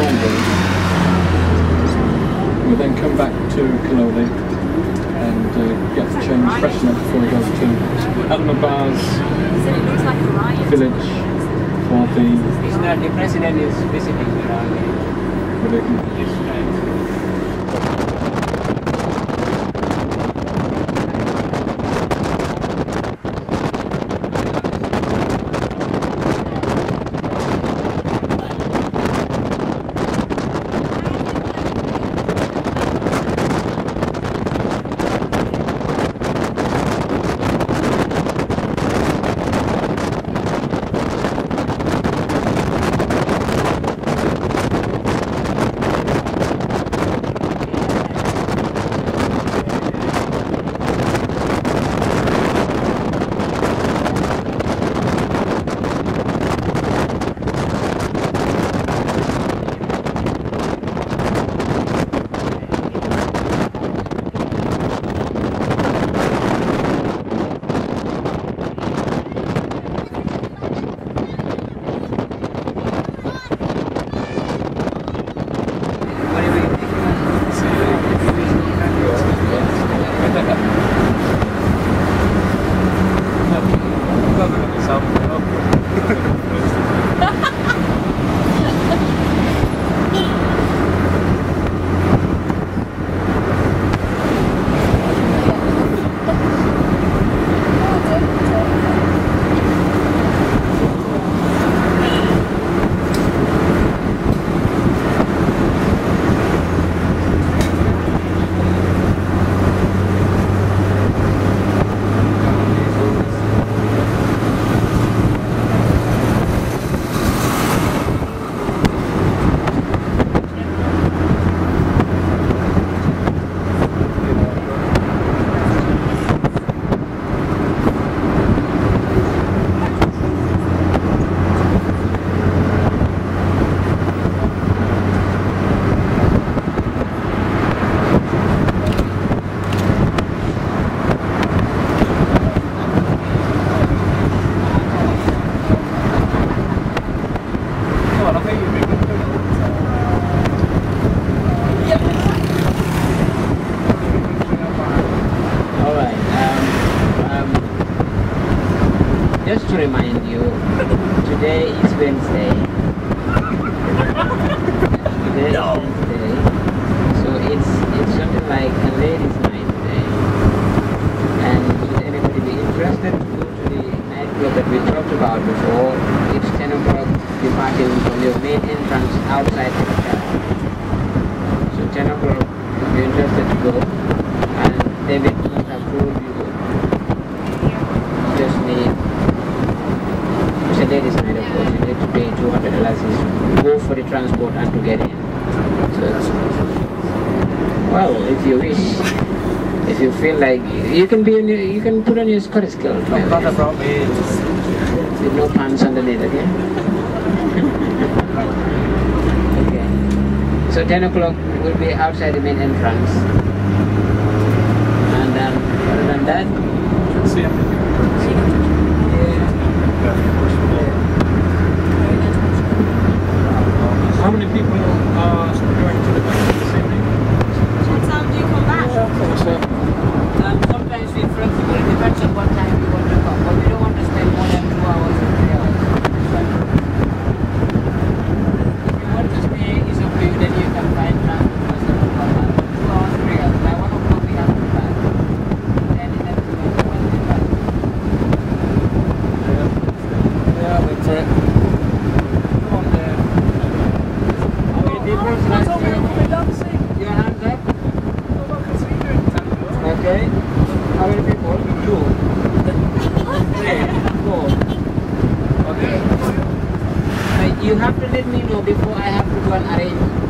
Normally. We'll then come back to Kololi and get the change freshen up before we go to Almabar's village for the... It's not, the president is visiting around here. Just to remind you, today is Wednesday. Today is Wednesday. So it's something like a ladies' night today. And should anybody be interested to go to the nightclub that we talked about before, it's 10 o'clock departing from your main entrance outside the hotel. So 10 o'clock, if you're interested to go, and David must have told you, just need, it's a ladies' night, of course, you need to pay $200 to go for the transport and to get in. So, well, if you wish, if you feel like, you can be in your, you can put on your Scottish kilt. With no pants underneath, okay? Okay. So 10 o'clock will be outside the main entrance. And other than that, how many people are going to the bank this evening? What time do you come back? sometimes we're flexible. It depends on what time we want to come. But we don't want to spend more than 2 hours or 3 hours. If you want to stay, it's up to you. Then you can find transport for 2 hours, 3 hours. By 1 o'clock we have to back. Then it has to be back. Yeah, that's it. Come on there. How many people? Your hands up. Okay. How many people? 2. 3. 4. Okay. You have to let me know before I have to go and arrange